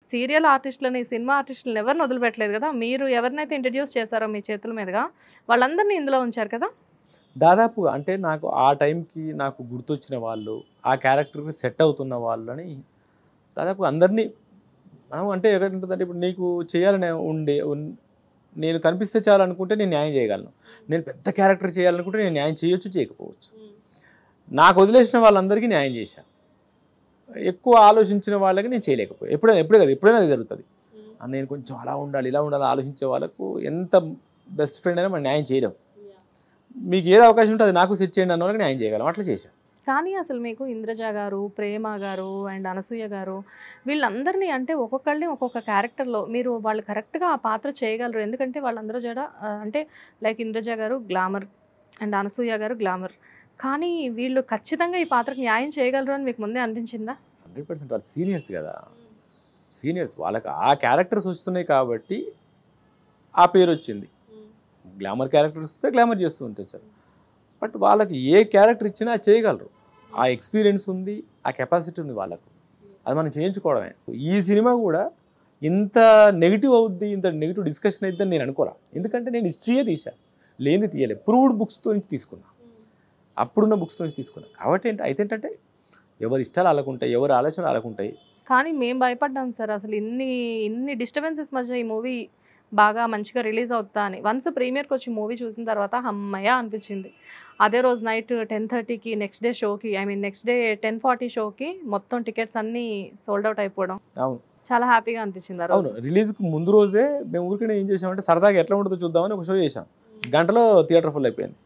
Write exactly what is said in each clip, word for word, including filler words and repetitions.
Serial ఆర్టిస్టులని cinema ఆర్టిస్టులను ఎవరిని వదిలిపెట్టలేదు కదా, మీరు ఎవరినైతే ఇంట్రడ్యూస్ చేశారో మీ చేతుల మీదుగా వాళ్ళందరినీ ఇందులో ఉంచారు కదా. దాదాపు అంటే నాకు ఆ టైంకి నాకు గుర్తొచ్చిన వాళ్ళు, ఆ క్యారెక్టర్కి సెట్ అవుతున్న వాళ్ళని దాదాపు అందరినీ అంటే ఎక్కడంటే ఇప్పుడు నీకు చేయాలని ఉండే నేను కనిపిస్తే చాలనుకుంటే నేను న్యాయం చేయగలను, నేను పెద్ద క్యారెక్టర్ చేయాలనుకుంటే నేను న్యాయం చేయొచ్చు చేయకపోవచ్చు. నాకు వదిలేసిన వాళ్ళందరికీ న్యాయం చేశాను, ఎక్కువ ఆలోచించిన వాళ్ళకి నేను చేయలేకపోయాను. ఎప్పుడైనా ఎప్పుడే కదా ఎప్పుడైనా అది జరుగుతుంది. నేను కొంచెం అలా ఉండాలి ఇలా ఉండాలి ఆలోచించే వాళ్ళకు ఎంత బెస్ట్ ఫ్రెండ్ అయినా మనం న్యాయం చేయలేం. మీకు ఏదో అవకాశం ఉంటే అది నాకు సెట్ చేయండి అన్న వాళ్ళకి న్యాయం చేయగలం, అట్లా చేశాను. కానీ అసలు మీకు ఇంద్రజ గారు, ప్రేమ గారు అండ్ అనసూయ గారు వీళ్ళందరినీ అంటే ఒక్కొక్కళ్ళని ఒక్కొక్క క్యారెక్టర్లో మీరు వాళ్ళు కరెక్ట్గా ఆ పాత్ర చేయగలరు. ఎందుకంటే వాళ్ళందరూ జడ అంటే లైక్ ఇంద్రజ గారు గ్లామర్ అండ్ అనసూయ గారు గ్లామర్, కానీ వీళ్ళు ఖచ్చితంగా ఈ పాత్రకు న్యాయం చేయగలరు అని మీకు ముందే అనిపించిందా? హండ్రెడ్ పర్సెంట్ వాళ్ళు సీనియర్స్ కదా, సీనియర్స్ వాళ్ళకి ఆ క్యారెక్టర్స్ వస్తున్నాయి కాబట్టి ఆ పేరు వచ్చింది. గ్లామర్ క్యారెక్టర్ వస్తే గ్లామర్ చేస్తూ ఉంటారు, బట్ వాళ్ళకి ఏ క్యారెక్టర్ ఇచ్చినా చేయగలరు. ఆ ఎక్స్పీరియన్స్ ఉంది, ఆ కెపాసిటీ ఉంది వాళ్ళకు, అది మనం చేయించుకోవడమే. ఈ సినిమా కూడా ఇంత నెగిటివ్ అవుద్ది, ఇంత నెగిటివ్ డిస్కషన్ అవుద్దని నేను అనుకోలే. ఎందుకంటే నేను హిస్టరీయే తీశాను, లేని తీయలేదు, ప్రూవ్డ్ బుక్స్తో నుంచి తీసుకున్నా, అప్పుడున్న బుక్స్తో నుంచి తీసుకున్నా. కాబట్టి ఏంటి అయితే ఏంటంటే ఎవరి ఇష్టాలు అలాగుంటాయి, ఎవరి ఆలోచనలు అలాగుంటాయి. కానీ మేము భయపడ్డాం సార్, అసలు ఇన్ని ఇన్ని డిస్టర్బెన్సెస్ మధ్య ఈ మూవీ బాగా మంచిగా రిలీజ్ అవుతా అని. వన్స్ ప్రీమియర్కి వచ్చి మూవీ చూసిన తర్వాత అమ్మయ్య అనిపించింది. అదే రోజు నైట్ టెన్ థర్టీకి నెక్స్ట్ డే షోకి I mean next day ten forty షోకి మొత్తం టికెట్స్ అన్నీ సోల్డ్ అవుట్ అయిపోవడం అవును చాలా హ్యాపీగా అనిపించింది. అవును, రిలీజ్కి ముందు రోజే మేము ఊరికనే ఏం చేసామంటే సరదాగా ఎట్లా ఉంటుందో చూద్దామని ఒక షో చేసాం. గంటలో థియేటర్ ఫుల్ అయిపోయింది.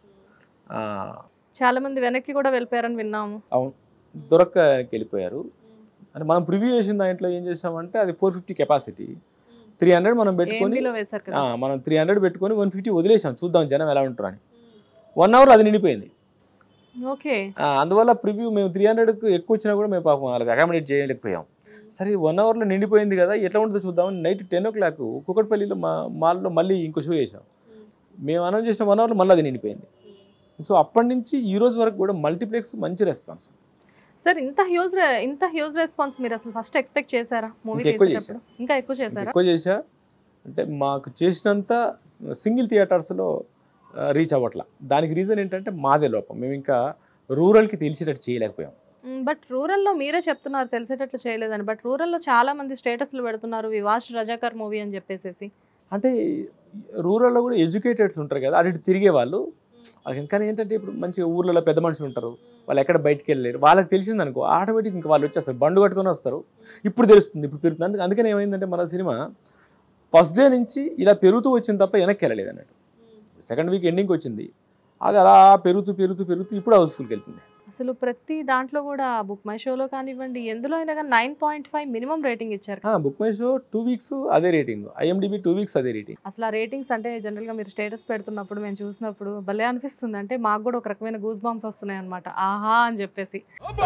చాలా మంది వెనక్కి కూడా వెళ్ళిపోయారని విన్నాము. అవును, దొరక్క వెళ్ళిపోయారు. అంటే మనం ప్రివ్యూ చేసిన దాంట్లో ఏం చేసామంటే అది four fifty capacity, three hundred మనం పెట్టుకొని మనం త్రీ హండ్రెడ్ పెట్టుకొని వన్ ఫిఫ్టీ వదిలేసాం చూద్దాం జనం ఎలా ఉంటారు అని. వన్ అవర్ అది నిండిపోయింది. ఓకే, అందువల్ల ప్రివ్యూ మేము త్రీ హండ్రెడ్కి ఎక్కువ వచ్చినా కూడా మేము పాపం వాళ్ళకి అకామిడేట్ చేయలేకపోయాం. సరే వన్ అవర్లో నిండిపోయింది కదా ఎట్లా ఉంటుందో చూద్దామని నైట్ టెన్ ఓ క్లాక్ కుకట్పల్లిలో మా మాల్లో మళ్ళీ ఇంకో షో చేసాం. మేము అనౌన్స్ చేసిన వన్ అవర్లో మళ్ళీ అది నిండిపోయింది. సో అప్పటి నుంచి ఈ రోజు వరకు కూడా మల్టీప్లెక్స్ మంచి రెస్పాన్స్. సార్ ఇంత హ్యూజ్ ఇంత హ్యూజ్ రెస్పాన్స్ మీరు అసలు ఫస్ట్ ఎక్స్పెక్ట్ చేశారా? మూవీ ఎక్కువ చేశారు, ఇంకా ఎక్కువ చేశారా? ఎక్కువ చేశా అంటే మాకు చేసినంత సింగిల్ థియేటర్స్లో రీచ్ అవ్వట్లా. దానికి రీజన్ ఏంటంటే మాదే లోపం, మేము ఇంకా రూరల్కి తెలిసేటట్టు చేయలేకపోయాం. బట్ రూరల్లో మీరే చెప్తున్నారు తెలిసేటట్లు చేయలేదని, బట్ రూరల్లో చాలా మంది స్టేటస్లు పెడుతున్నారు వి వాచ్ రజాకర్ మూవీ అని చెప్పేసి. అంటే రూరల్లో కూడా ఎడ్యుకేటెడ్స్ ఉంటారు కదా, అటు తిరిగే వాళ్ళు. కానీ ఏంటంటే ఇప్పుడు మంచిగా ఊర్లలో పెద్ద మనుషులు ఉంటారు, వాళ్ళు ఎక్కడ బయటికి వెళ్ళలేరు, వాళ్ళకి తెలిసింది అనుకో ఆటోమేటిక్ ఇంకా వాళ్ళు వచ్చేస్తారు, బండు కట్టుకొని వస్తారు. ఇప్పుడు తెలుస్తుంది, ఇప్పుడు పెరుగుతుంది. అందుకని ఏమైందంటే మన సినిమా ఫస్ట్ డే నుంచి ఇలా పెరుగుతూ వచ్చింది తప్ప వెనక్కి వెళ్ళలేదు అన్నట్టు. సెకండ్ వీక్ ఎండింగ్కి వచ్చింది, అది అలా పెరుగుతూ పెరుగుతూ పెరుగుతూ ఇప్పుడు హౌస్ఫుల్కి వెళ్తుంది. అసలు ప్రతి దాంట్లో కూడా బుక్ మై షోలో కానివ్వండి ఎందులో అయినా కానీ nine point five minimum rating ఇచ్చారు. Book My Show two weeks అదే రేటింగ్, ఐఎండిబి టూ వీక్స్ అదే రేటింగ్. అసలు ఆ రేటింగ్స్ అంటే జనరల్గా మీరు స్టేటస్ పెడుతున్నప్పుడు మేము చూసినప్పుడు భలే అనిపిస్తుంది, అంటే మాకు కూడా ఒక రకమైన గూస్ బాంబ్స్ వస్తున్నాయి అనమాట, ఆహా అని చెప్పేసి.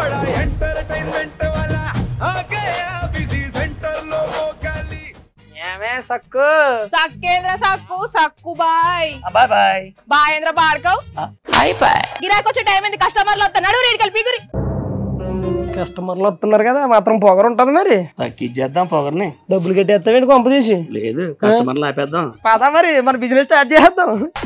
సక్కు సక్కేంద్ర సక్కు సక్కు బాయ్ బాయ్ బాయ్ బాయేంద్ర భార్గవ్ బాయ్ బాయ్. గిరాకి వచ్చే టైం ఏంది, కస్టమర్లు వస్తున్నాడు రేటు కలిపి గురి. కస్టమర్లు వస్తున్నారు కదా మాత్రం పొగరు ఉంటది, మరి తగ్గిచ్చేద్దాం పొగర్ని. డబ్బులు కట్టేస్తావేంటి కొంప తీసి? లేదు కస్టమర్లు ఆపేద్దాం పదా, మరి మన బిజినెస్ స్టార్ట్ చేద్దాం.